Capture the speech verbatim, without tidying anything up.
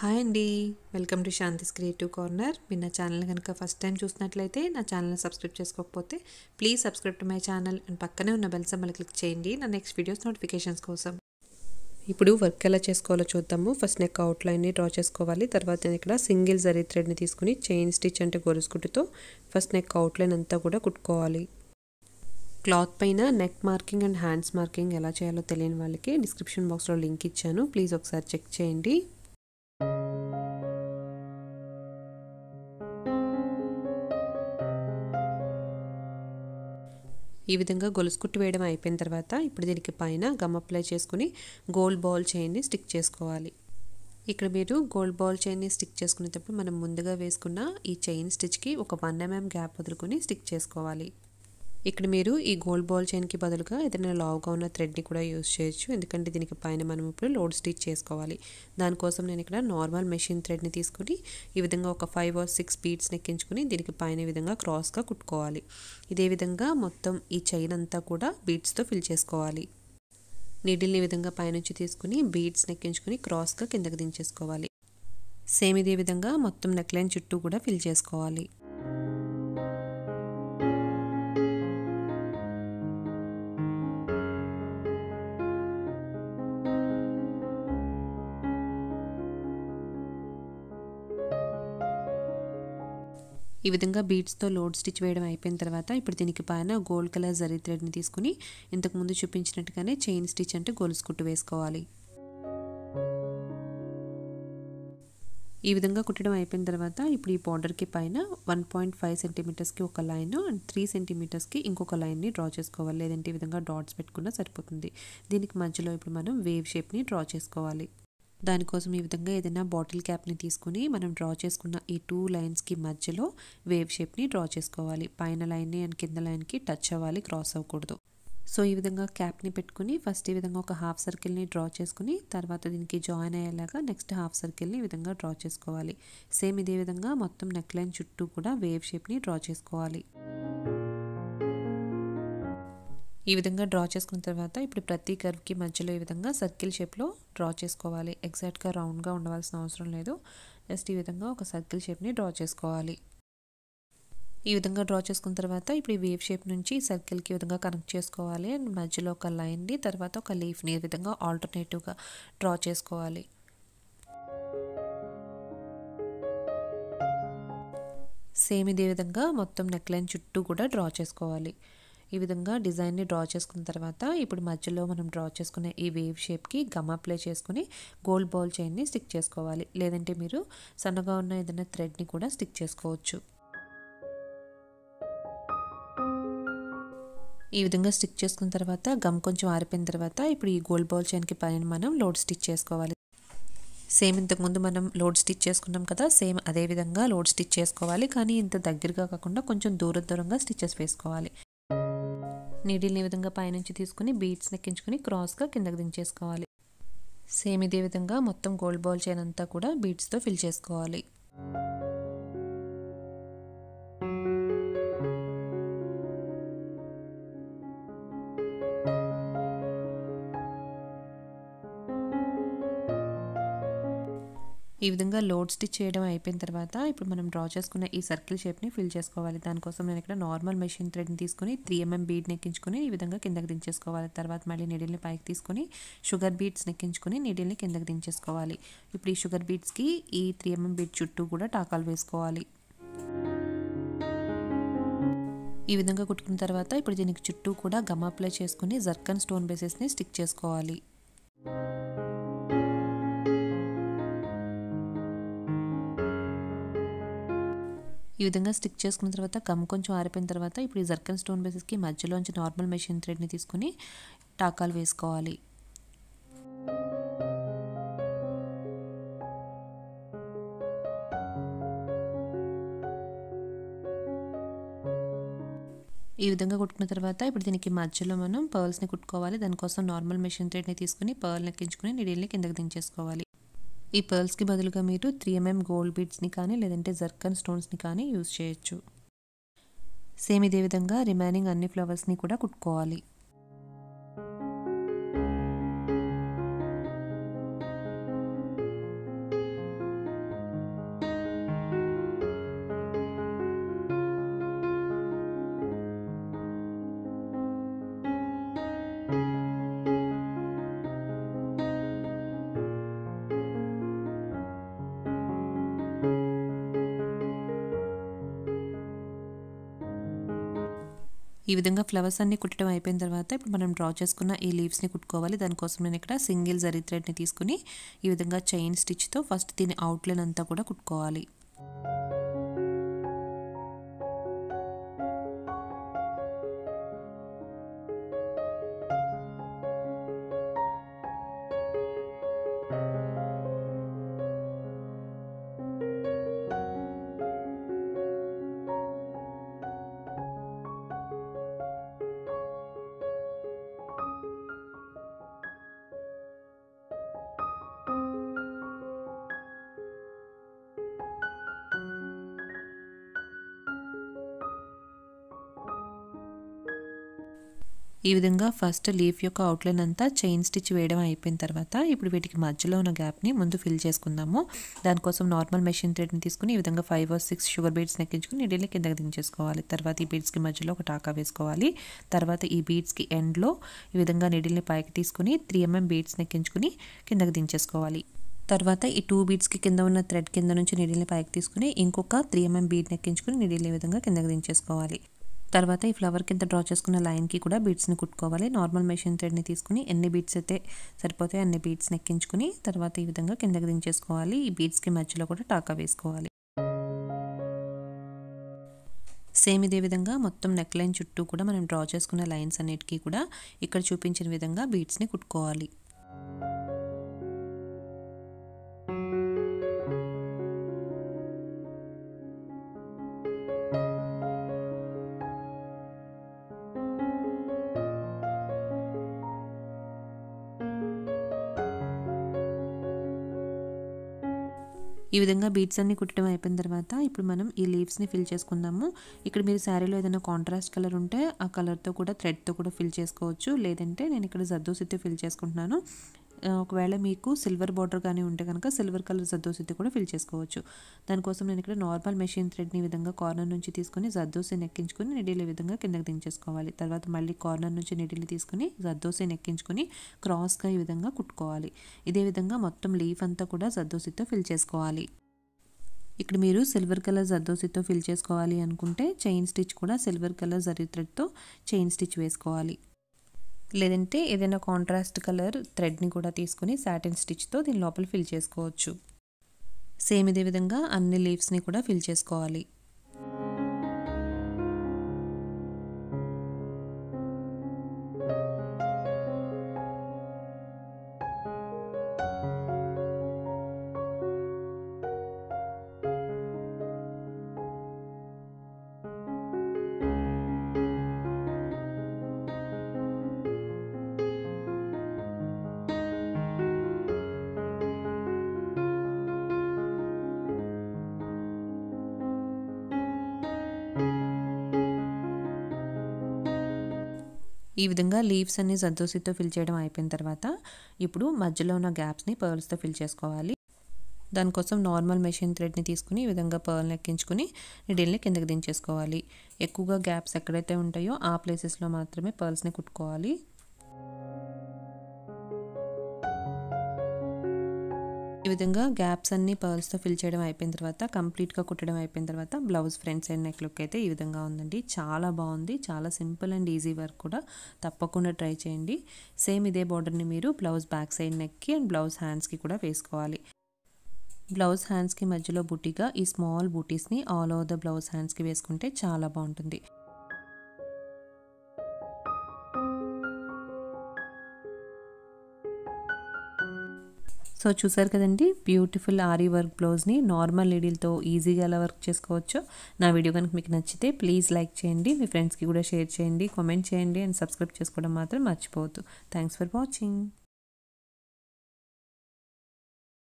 Hi అండి, welcome to Shanthi's creative corner. మీరు నా ఛానల్ కనుక ఫస్ట్ టైం చూసినట్లయితే నా ఛానల్ని సబ్స్క్రైబ్ చేసుకోకపోతే please subscribe to my channel and పక్కనే ఉన్న బెల్ సింబల్ క్లిక్ చేయండి నా నెక్స్ట్ వీడియోస్ నోటిఫికేషన్స్ కోసం. ఇప్పుడు వర్క్ ఎలా చేసుకోవాలో చూద్దాము. ఫస్ట్ నెక్ అవుట్లైన్ని డ్రా చేసుకోవాలి. తర్వాత నేను ఇక్కడ సింగిల్ జరీ థ్రెడ్ని తీసుకుని చైన్ స్టిచ్ అంటే గొలుసుకుట్టుతో ఫస్ట్ నెక్ అవుట్లైన్ అంతా కూడా కుట్టుకోవాలి. క్లాత్ పైన neck marking and hands marking ఎలా చేయాలో తెలియని వాళ్ళకి డిస్క్రిప్షన్ బాక్స్లో లింక్ ఇచ్చాను, ప్లీజ్ ఒకసారి చెక్ చేయండి. ఈ విధంగా గొలుసు కుట్టు వేయడం అయిపోయిన తర్వాత ఇప్పుడు దీనికి పైన గమ్ అప్లై చేసుకుని గోల్డ్ బాల్ చైన్ని స్టిక్ చేసుకోవాలి. ఇక్కడ మీరు గోల్డ్ బాల్ చైన్ని స్టిక్ చేసుకునేటప్పుడు మనం ముందుగా వేసుకున్న ఈ చైన్ స్టిచ్కి ఒక వన్ ఎంఎం గ్యాప్ వదులుకొని స్టిక్ చేసుకోవాలి. ఇక్కడ మీరు ఈ గోల్డ్ బాల్ చైన్కి బదులుగా ఏదైనా లావుగా ఉన్న థ్రెడ్ని కూడా యూజ్ చేయొచ్చు, ఎందుకంటే దీనికి పైన మనం ఇప్పుడు లోడ్ స్టిచ్ చేసుకోవాలి. దానికోసం నేను ఇక్కడ నార్మల్ మెషిన్ థ్రెడ్ని తీసుకుని ఈ విధంగా ఒక ఫైవ్ ఆర్ సిక్స్ బీడ్స్ని ఎక్కించుకుని దీనికి పైన ఈ విధంగా క్రాస్గా కుట్టుకోవాలి. ఇదే విధంగా మొత్తం ఈ చైన్ అంతా కూడా బీడ్స్తో ఫిల్ చేసుకోవాలి. నీడిల్ని ఈ విధంగా పైనుంచి తీసుకుని బీడ్స్ని ఎక్కించుకుని క్రాస్గా కిందకి దించేసుకోవాలి. సేమ్ ఇదే విధంగా మొత్తం నెక్లైన్ చుట్టూ కూడా ఫిల్ చేసుకోవాలి. ఈ విధంగా బీడ్స్తో లోడ్ స్టిచ్ వేయడం అయిపోయిన తర్వాత ఇప్పుడు దీనికి పైన గోల్డ్ కలర్ జరీ థ్రెడ్ని తీసుకుని ఇంతకుముందు చూపించినట్టుగానే చైన్ స్టిచ్ అంటే గొలుసు కుట్టు వేసుకోవాలి. ఈ విధంగా కుట్టడం అయిపోయిన తర్వాత ఇప్పుడు ఈ బార్డర్కి పైన వన్ పాయింట్ ఫైవ్ సెంటీమీటర్స్కి ఒక లైన్ అండ్ త్రీ సెంటీమీటర్స్కి ఇంకొక లైన్ని డ్రా చేసుకోవాలి, లేదంటే ఈ విధంగా డాట్స్ పెట్టుకున్నా సరిపోతుంది. దీనికి మధ్యలో ఇప్పుడు మనం వేవ్ షేప్ని డ్రా చేసుకోవాలి. దానికోసం ఈ విధంగా ఏదైనా బాటిల్ క్యాప్ని తీసుకుని మనం డ్రా చేసుకున్న ఈ టూ లైన్స్కి మధ్యలో వేవ్ షేప్ని డ్రా చేసుకోవాలి. పైన లైన్ని అండ్ కింద లైన్కి టచ్ అవ్వాలి, క్రాస్ అవ్వకూడదు. సో ఈ విధంగా క్యాప్ని పెట్టుకుని ఫస్ట్ ఈ విధంగా ఒక హాఫ్ సర్కిల్ని డ్రా చేసుకుని తర్వాత దీనికి జాయిన్ అయ్యేలాగా నెక్స్ట్ హాఫ్ సర్కిల్ని ఈ విధంగా డ్రా చేసుకోవాలి. సేమ్ ఇదే విధంగా మొత్తం నెక్ లైన్ చుట్టూ కూడా వేవ్ షేప్ని డ్రా చేసుకోవాలి. ఈ విధంగా డ్రా చేసుకున్న తర్వాత ఇప్పుడు ప్రతి కర్వ్కి మధ్యలో ఈ విధంగా సర్కిల్ షేప్లో డ్రా చేసుకోవాలి. ఎగ్జాక్ట్గా రౌండ్గా ఉండవలసిన అవసరం లేదు, జస్ట్ ఈ విధంగా ఒక సర్కిల్ షేప్ని డ్రా చేసుకోవాలి. ఈ విధంగా డ్రా చేసుకున్న తర్వాత ఇప్పుడు ఈ వేవ్ షేప్ నుంచి సర్కిల్కి ఈ విధంగా కనెక్ట్ చేసుకోవాలి అండ్ మధ్యలో ఒక లైన్ని తర్వాత ఒక లీఫ్ని ఈ విధంగా ఆల్టర్నేటివ్గా డ్రా చేసుకోవాలి. సేమ్ ఇదే విధంగా మొత్తం నెక్ లైన్ చుట్టూ కూడా డ్రా చేసుకోవాలి. ఈ విధంగా డిజైన్ని డ్రా చేసుకున్న తర్వాత ఇప్పుడు మధ్యలో మనం డ్రా చేసుకునే ఈ వేవ్ షేప్కి గమ్ అప్లై చేసుకుని గోల్డ్ బాల్ చైన్ని స్టిక్ చేసుకోవాలి, లేదంటే మీరు సన్నగా ఉన్న ఏదైనా థ్రెడ్ని కూడా స్టిక్ చేసుకోవచ్చు. ఈ విధంగా స్టిక్ చేసుకున్న తర్వాత గమ్ కొంచెం ఆరిపోయిన తర్వాత ఇప్పుడు ఈ గోల్డ్ బాల్ చైన్కి పైన మనం లోడ్ స్టిచ్ చేసుకోవాలి. సేమ్ ఇంతకుముందు మనం లోడ్ స్టిచ్ చేసుకున్నాం కదా, సేమ్ అదే విధంగా లోడ్ స్టిచ్ చేసుకోవాలి, కానీ ఇంత దగ్గరగా కాకుండా కొంచెం దూర దూరంగా స్టిచెస్ వేసుకోవాలి. నీడిల్ని ఈ విధంగా పైనుంచి తీసుకుని బీడ్స్ని ఎక్కించుకుని క్రాస్గా కిందకి దించేసుకోవాలి. సేమ్ ఇదే విధంగా మొత్తం గోల్డ్ బాల్ చైన్ అంతా కూడా బీడ్స్తో ఫిల్ చేసుకోవాలి. ఈ విధంగా లోడ్ స్టిచ్ చేయడం అయిపోయిన తర్వాత ఇప్పుడు మనం డ్రా చేసుకున్న ఈ సర్కిల్ షేప్ని ఫిల్ చేసుకోవాలి. దానికోసం నేను ఇక్కడ నార్మల్ మెషిన్ థ్రెడ్ని తీసుకుని త్రీ ఎంఎం బీడ్ని ఎక్కించుకుని ఈ విధంగా కిందకి దించేసుకోవాలి. తర్వాత మళ్ళీ నీడిల్ని పైకి తీసుకుని షుగర్ బీడ్స్ని ఎక్కించుకుని నీడిల్ని కిందకి దించేసుకోవాలి. ఇప్పుడు ఈ షుగర్ బీడ్స్కి ఈ త్రీ ఎంఎం బీడ్ చుట్టూ కూడా టాకాలు వేసుకోవాలి. ఈ విధంగా కుట్టుకున్న తర్వాత ఇప్పుడు దీనికి చుట్టూ కూడా గమ్ అప్లై చేసుకుని జర్కన్ స్టోన్ బేసెస్ని స్టిక్ చేసుకోవాలి. ఈ విధంగా స్టిక్ చేసుకున్న తర్వాత గమ్ కొంచెం ఆరిపోయిన తర్వాత ఇప్పుడు ఈ జర్కన్ స్టోన్ బేసెస్కి మధ్యలోంచి నార్మల్ మెషిన్ థ్రెడ్ని తీసుకుని టాకాలు వేసుకోవాలి. ఈ విధంగా కుట్టుకున్న తర్వాత ఇప్పుడు దీనికి మధ్యలో మనం పర్ల్స్ని కుట్టుకోవాలి. దానికోసం నార్మల్ మెషిన్ థ్రెడ్ని తీసుకుని పర్ల్ని ఎక్కించుకుని నీడిల్ని కిందకి దించేసుకోవాలి. ఈ పర్ల్స్కి బదులుగా మీరు త్రీ ఎంఎం గోల్డ్ బీడ్స్ని కానీ లేదంటే జర్కన్ స్టోన్స్ని కానీ యూజ్ చేయొచ్చు. సేమ్ ఇదే విధంగా రిమైనింగ్ అన్ని ఫ్లవర్స్ని కూడా కుట్టుకోవాలి. ఈ విధంగా ఫ్లవర్స్ అన్ని కుట్టడం అయిపోయిన తర్వాత ఇప్పుడు మనం డ్రా చేసుకున్న ఈ లీవ్స్ని కుట్టుకోవాలి. దానికోసం నేను ఇక్కడ సింగిల్ జరీ థ్రెడ్ని తీసుకుని ఈ విధంగా చైన్ స్టిచ్తో ఫస్ట్ దీని అవుట్లైన్ అంతా కూడా కుట్టుకోవాలి. ఈ విధంగా ఫస్ట్ లీఫ్ యొక్క అవుట్లైన్ అంతా చైన్ స్టిచ్ వేయడం అయిపోయిన తర్వాత ఇప్పుడు వీటికి మధ్యలో ఉన్న గ్యాప్ని ముందు ఫిల్ చేసుకుందాము. దానికోసం నార్మల్ మెషిన్ థ్రెడ్ని తీసుకుని ఈ విధంగా five or six sugar beads ఎక్కించుకుని నీడిల్ని కిందకి దించేసుకోవాలి. తర్వాత ఈ బీడ్స్కి మధ్యలో ఒక టాకా వేసుకోవాలి. తర్వాత ఈ బీడ్స్కి ఎండ్లో ఈ విధంగా నీడిల్ని పైకి తీసుకుని త్రీ ఎంఎం బీడ్స్ని ఎక్కించుకుని కిందకి దించేసుకోవాలి. తర్వాత ఈ టూ బీడ్స్కి కింద ఉన్న థ్రెడ్ కింద నుంచి నీడిల్ని పైకి తీసుకుని ఇంకొక త్రీ ఎంఎం బీడ్ని ఎక్కించుకుని నీడిల్ని ఈ విధంగా కిందకి దించేసుకోవాలి. తర్వాత ఈ ఫ్లవర్ కింద డ్రా చేసుకున్న లైన్కి కూడా బీడ్స్ని కుట్టుకోవాలి. నార్మల్ మెషిన్ థ్రెడ్ని తీసుకుని ఎన్ని బీడ్స్ అయితే సరిపోతాయి అన్ని బీడ్స్ని ఎక్కించుకుని తర్వాత ఈ విధంగా కిందకి దించేసుకోవాలి. ఈ బీడ్స్కి మధ్యలో కూడా టాకా వేసుకోవాలి. సేమ్ ఇదే విధంగా మొత్తం నెక్ లైన్ చుట్టూ కూడా మనం డ్రా చేసుకున్న లైన్స్ అన్నిటికీ కూడా ఇక్కడ చూపించిన విధంగా బీడ్స్ని కుట్టుకోవాలి. ఈ విధంగా బీడ్స్ అన్ని కుట్టడం అయిపోయిన తర్వాత ఇప్పుడు మనం ఈ లీవ్స్ని ఫిల్ చేసుకుందాము. ఇక్కడ మీరు శారీలో ఏదైనా కాంట్రాస్ట్ కలర్ ఉంటే ఆ కలర్తో కూడా థ్రెడ్తో కూడా ఫిల్ చేసుకోవచ్చు. లేదంటే నేను ఇక్కడ జర్దోసితో ఫిల్ చేసుకుంటున్నాను. ఒకవేళ మీకు సిల్వర్ బార్డర్ కానీ ఉంటే కనుక సిల్వర్ కలర్ జర్దోసితో కూడా ఫిల్ చేసుకోవచ్చు. దానికోసం నేను ఇక్కడ నార్మల్ మెషిన్ థ్రెడ్ని ఈ విధంగా కార్నర్ నుంచి తీసుకుని జర్దోసిని ఎక్కించుకుని నిడిల్ ఈ విధంగా కిందకి దించేసుకోవాలి. తర్వాత మళ్ళీ కార్నర్ నుంచి నిడిల్ని తీసుకుని జర్దోసిని ఎక్కించుకుని క్రాస్గా ఈ విధంగా కుట్టుకోవాలి. ఇదే విధంగా మొత్తం లీఫ్ అంతా కూడా జర్దోసితో ఫిల్ చేసుకోవాలి. ఇక్కడ మీరు సిల్వర్ కలర్ జర్దోసితో ఫిల్ చేసుకోవాలి అనుకుంటే చైన్ స్టిచ్ కూడా సిల్వర్ కలర్ జరీ థ్రెడ్తో చైన్ స్టిచ్ వేసుకోవాలి. లేదంటే ఏదైనా కాంట్రాస్ట్ కలర్ థ్రెడ్ని కూడా తీసుకుని సాటిన్ స్టిచ్తో దీని లోపల ఫిల్ చేసుకోవచ్చు. సేమ్ ఇదే విధంగా అన్ని లీవ్స్ని కూడా ఫిల్ చేసుకోవాలి. ఈ విధంగా లీవ్స్ అన్ని జర్దోసితో ఫిల్ చేయడం అయిపోయిన తర్వాత ఇప్పుడు మధ్యలో ఉన్న గ్యాప్స్ని పర్ల్స్తో ఫిల్ చేసుకోవాలి. దానికోసం నార్మల్ మెషిన్ థ్రెడ్ని తీసుకుని ఈ విధంగా పర్ల్ని ఎక్కించుకుని నీడిల్ని కిందకి దించేసుకోవాలి. ఎక్కువగా గ్యాప్స్ ఎక్కడైతే ఉంటాయో ఆ ప్లేసెస్లో మాత్రమే పర్ల్స్ని కుట్టుకోవాలి. ఈ విధంగా గ్యాప్స్ అన్ని పర్ల్స్తో ఫిల్ చేయడం అయిపోయిన తర్వాత కంప్లీట్గా కుట్టడం అయిపోయిన తర్వాత blouse front side neck look అయితే ఈ విధంగా ఉందండి. చాలా బాగుంది. చాలా సింపుల్ అండ్ ఈజీ వర్క్ కూడా. తప్పకుండా ట్రై చేయండి. సేమ్ ఇదే బార్డర్ని మీరు బ్లౌజ్ బ్యాక్ సైడ్ నెక్కి అండ్ బ్లౌజ్ హ్యాండ్స్కి కూడా వేసుకోవాలి. బ్లౌజ్ హ్యాండ్స్కి మధ్యలో బూటీగా ఈ స్మాల్ బూటీస్ని ఆల్ ఓవర్ ద బ్లౌజ్ హ్యాండ్స్కి వేసుకుంటే చాలా బాగుంటుంది. సో చూసారు కదండి, బ్యూటిఫుల్ ఆరీ వర్క్ బ్లౌజ్ని నార్మల్ నీడిల్తో ఈజీగా ఎలా వర్క్ చేసుకోవచ్చో. నా వీడియో కనుక మీకు నచ్చితే ప్లీజ్ లైక్ చేయండి, మీ ఫ్రెండ్స్కి కూడా షేర్ చేయండి, కామెంట్ చేయండి అండ్ సబ్స్క్రైబ్ చేసుకోవడం మాత్రం మర్చిపోవద్దు. Thanks for watching.